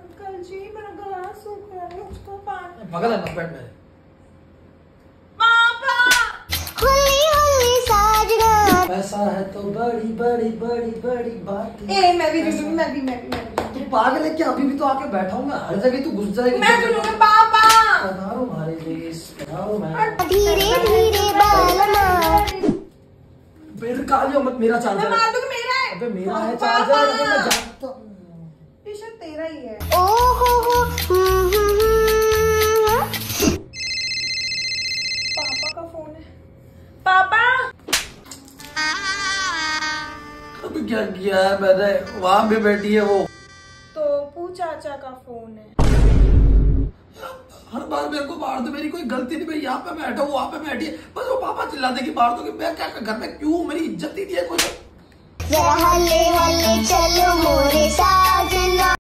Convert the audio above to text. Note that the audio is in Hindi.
अंकल जी मेरा गला सूख रहा है, उसको पानी। पगल है ना, बैठ मेरे। पापा ऐसा है तो बड़ी बड़ी बड़ी बड़ी बात। मैं भी तू पागल है क्या? अभी भी तो आके बैठा हूँ मैं, हर जगह तू घुस जाएगी। मैं सुनूंगा पापा। पधारो हमारे देश, पधारो। मैं धीरे धीरे बाल मेरे कालियो मत, मेरा चार्जर मैं मान दूंगा मेरा है। अबे मेरा है चार्जर, अबे मैं जानता हूँ। ये शायद तेरा ही है। पापा का फोन है। पापा अबे क्या किया है मैंने? वहां पे बैठी है वो। तो पू चाचा का फोन है। हर बार मेरे को मार दो, मेरी कोई गलती नहीं। मैं यहाँ पे बैठा हूँ, वहाँ पे बैठी है, बस वो पापा चिल्लाते कि मार दो। कि मैं क्या घर में क्यों? मेरी इज्जत ही नहीं है कुछ। जरा हल्ले हल्ले चलो मोरे साजना।